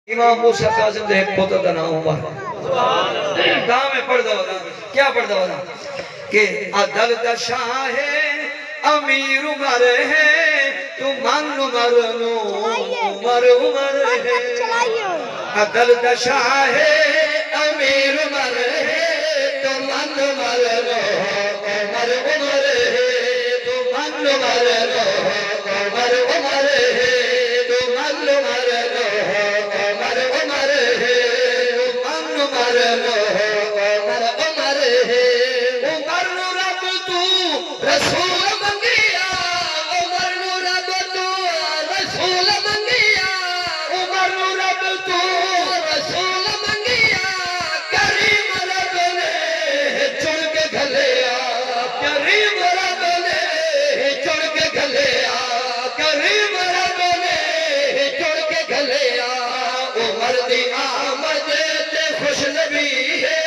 امام موسیٰ قاسم دے ایک پوتا دا نام عمر دام میں پڑھ دو کیا پڑھ دو کہ عدل دا شاہ امیر عمر ہے تو من عمر نو عمر عمر ہے عدل دا شاہ امیر عمر ہے تو من عمر نو عمر عمر ہے تو من عمر نو عمر عمر ہے تو من عمر نو عمر عمر ہے من عمر نو عمر عمر ہے عمر نو رب تو رسول منگیا عمر نو رب تو رسول منگیا عمر نو رب تو رسول منگیا کریم رب نے چڑ کے گھلیا کریم رب نے چڑ کے گھلیا کریم رب نے چڑ کے گھلیا عمر دی آمد تے خوش نبی ہے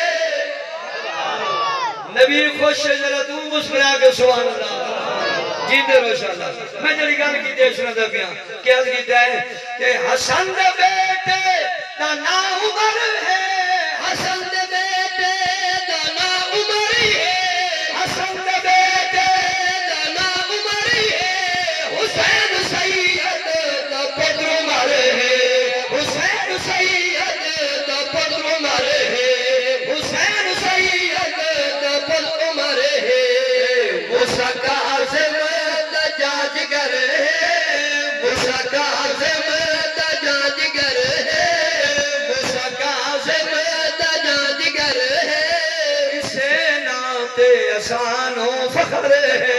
نبی خوش ہے ذرا تو مسکرا کے سبحان اللہ جیندے رہو انشاءاللہ میں جڑی گل کیتی ہے سنا دا پیا کیا کیتا ہے کہ حسن دے بیٹے دا نام عمر ہے حسن دے بیٹے دا نام عمر ہے حسن دے بیٹے دا نام عمر ہے حسین سید دا پدر عمر ہے حسین سید دا پدر عمر ہے حسین سید دا پدر عمر ہے موسیٰ کاظم دا جاجگر ہے موسیٰ کاظم دا جاجگر ہے موسیٰ کاظم دا جاجگر ہے اسے نات احسان و فخر ہے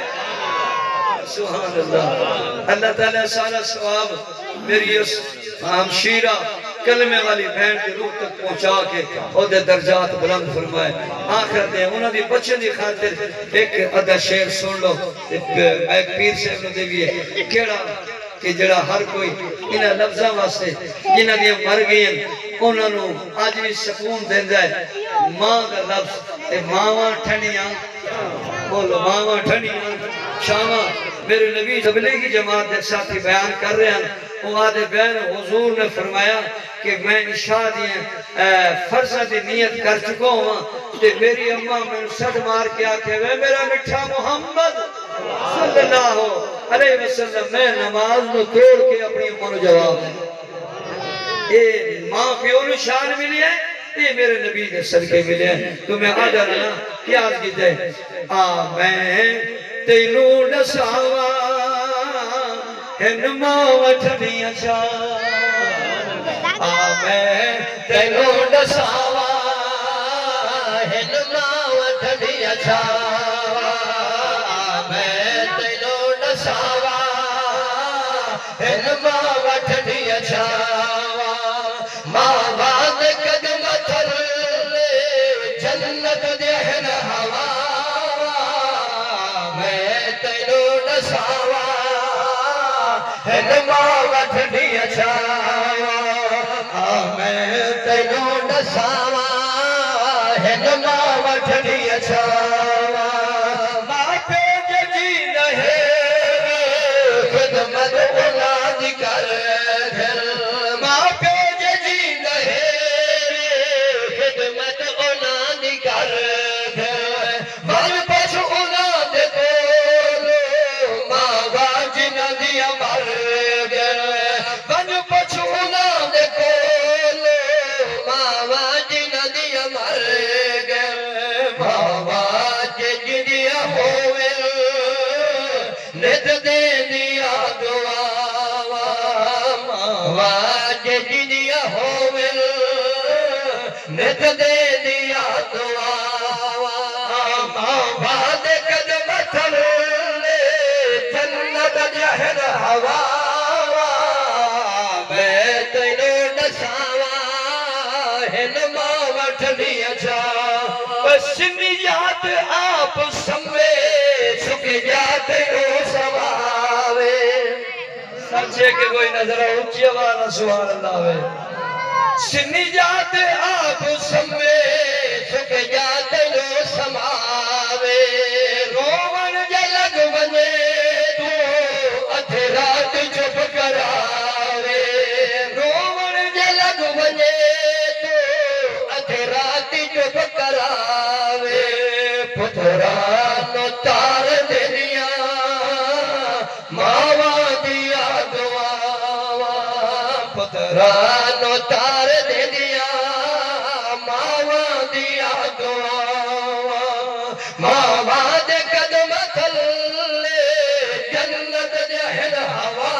سبحان اللہ اللہ تعالیٰ سارا ثواب میری اس ہمشیرہ کلمے والی بہن کی روح تک پہنچا کے اور دے درجات بلند فرمائے آخر دے انہوں نے بچے دی خاطر ایک ادھا شعر سن لو ایک پیر سے انہوں دے بھی کیڑا کہ جڑا ہر کوئی انہاں لفظاں واسطے جنہاں دیا مر گئی ہیں انہوں نے آج بھی سکون دین جائے ماں کا لفظ ماں ٹھنیاں بولو ماں ٹھنیاں شامہ میرے نبی تبلیغی جماعت دے ساتھی بیان کر رہے ہیں وہ آدھے بین حضور نے فرمایا کہ میں عشاء دیا فرضہ دی نیت کر چکا ہوں تے میری اممہ میں سڑ مار کے آکے وے میرا مٹھا محمد صلی اللہ علیہ وسلم میں نماز میں توڑ کے اپنی اممہ نے جواب دے اے ماں پیو نے شان ملی ہے یہ میرے نبی نے صدقے ملے ہیں تو میں آجا رہا کیا آج کی جائے آمین تینوں نساوا ہنما وٹھنی اچھان آمین تینوں نساوا ہنما وٹھنی اچھان آمین تینوں نساوا ہنما وٹھنی اچھان ماں باد قدم تھر جنت دہن ہوا میں تینوں نساوا ہنما وٹھنی اچھاوا میں تینوں نساوا ہنما وٹھنی اچھاوا ماں پہ جی نہے خدمت اولاد کر دل ماں پہ جی نہے خدمت اولاد کر دل بل پچھ اولاد کولو ماں باج ندیا مر گئے بل پچھ اولاد کولو ماں باج ندیا مر گئے ماں باج جدیا ہوئے نت دے دیا دعا ماں باج جدیا ہوئے نت دے دیا دعا ماں باج قدم تھر جنت جہن ہوا میں تینوں نساوا ہنما وٹھنی اچھا بس نیات آپ سمے سکھ جاتے ہو سواوے سچے کہ کوئی نظر اونچی والا سبحان اللہ وے سنی جاتے آپ سمے سکھ جاتے ہو سماوے رومن جلگ بنے تو ادھ رات چپ کراوے رومن جلگ پترانو تار دے دیا ماواں دیا دعا ماواں دے قدم تھلے جنت جہل ہوا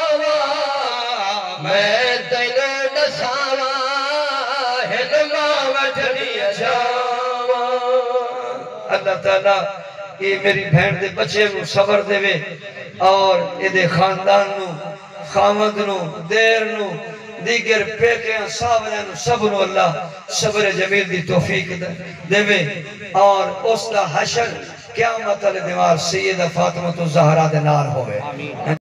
میں تینوں دساواں ہن ماواں جھڑی جاواں اللہ تعالیٰ یہ میری بہن دے بچے نو صبر دے وے اور یہ دے خاندان نو خامد نو دیر نو دیگر پیکیاں ساوریاں نو سب نو اللہ صبر جمیل دی توفیق دے وے اور اس دا حشر قیامت علی دیوار سیدہ فاطمہ الزہرا دے نال ہوئے